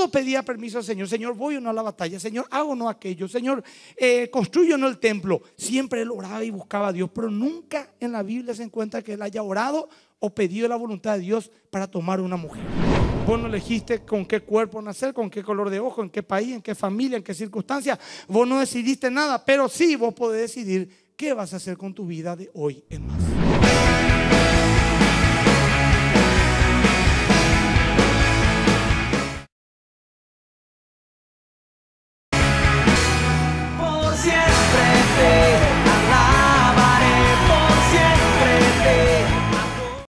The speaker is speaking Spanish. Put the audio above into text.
todo pedía permiso al Señor. Señor, voy o no a la batalla. Señor, hago o no aquello. Señor, construyo o no el templo. Siempre él oraba y buscaba a Dios, pero nunca en la Biblia se encuentra que él haya orado o pedido la voluntad de Dios para tomar una mujer. Vos no elegiste con qué cuerpo nacer, con qué color de ojo, en qué país, en qué familia, en qué circunstancia. Vos no decidiste nada, pero sí vos podés decidir qué vas a hacer con tu vida de hoy en más.